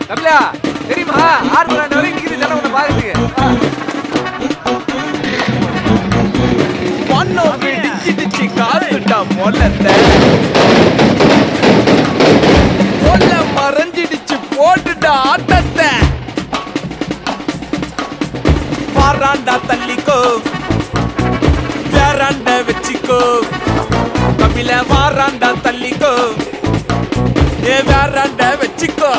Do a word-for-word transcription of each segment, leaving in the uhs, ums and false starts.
கமலா தெரியுமா ஆறு மணி வரைக்கும் நிக்குது தானே உன்னை பாக்குறதுக்கு பொண்ணோ பிடிச்சிடுச்சு காசுட்டா மொல்லத்தை மொல்ல மறைஞ்சிடுச்சு போட்டுட்டா ஆட்டத்தை வாராண்டா தள்ளிக்கோ வேறாண்ட வச்சிக்கோ கபில வாராண்டா தள்ளிக்கோ ஏ வேறாண்ட வச்சிக்கோ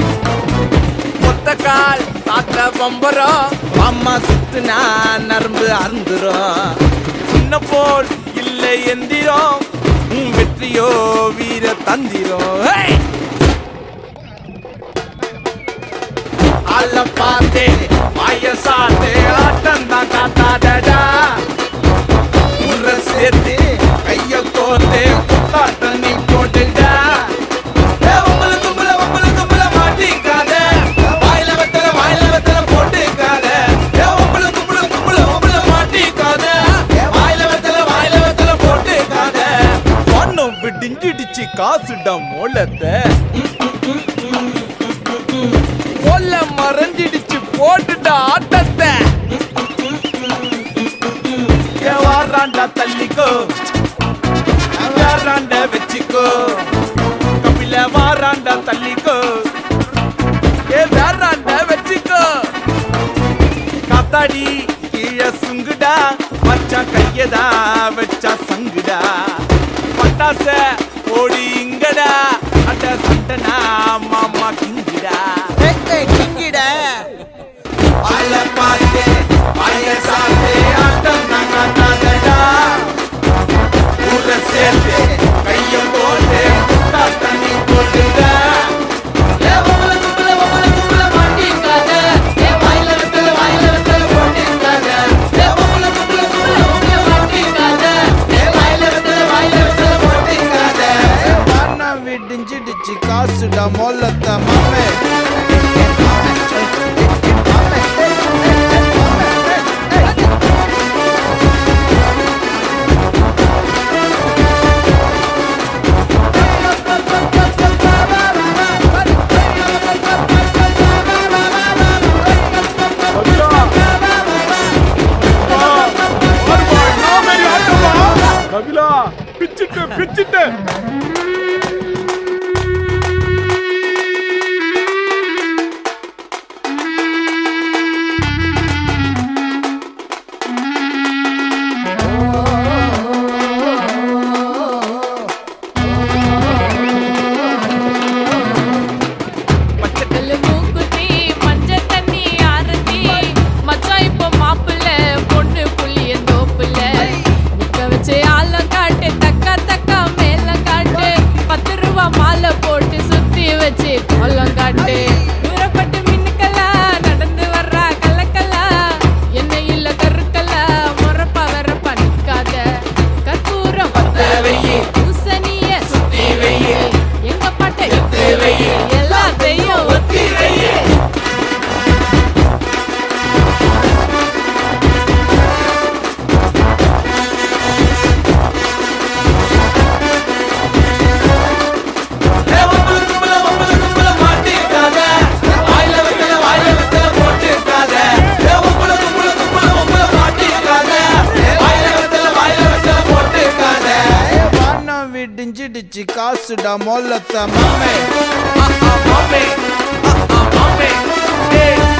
கால் தாத்த பம்பரம் அம்மா சுத்துனா நரம்பு அறுந்துரும் சின்ன போல் இல்லை எந்திரம் உன் வெற்றியோ வீர தந்திரம் அல்ல பார்த்தே வயசாத்தே ஆட்டம் தான் காத்தாடா உர சேர்த்து கைய கோத்தே குத்தாட்டம் நீ போட்டுடா டிஞ்சிடிச்சு காசுடா மொல்லத்தை மொல்ல மறைஞ்சிடிச்சு போட்டுடா ஆட்டத்தை வாராண்டா தள்ளிக்கோ வேறாண்ட வச்சிக்கோ கபில வாராண்டா தள்ளிக்கோ ஏ வேறாண்ட வச்சிக்கோ காத்தாடி கீழே சுங்குடா வச்சா கையதா வச்சா சங்குடா பட்டாச ஓடி இங்கடா அட சண்டனா மாமா கிங்கிடா கிங்கிடா அல பாத்தே வயசாத்தே ஆட்டம் நாங்கடா ஊர சேர்த்தே கைய போட்டே குட்டா தண்ணி போட்டுடா டிஞ்சிடிச்சு காசுடா மொல்லத்தை மாமே கபிலா பிச்சிட்டு பிச்சிட்டு டிஞ்சிடிச்சு காசுடா மொல்லத்தை மாமே மாமே மாமே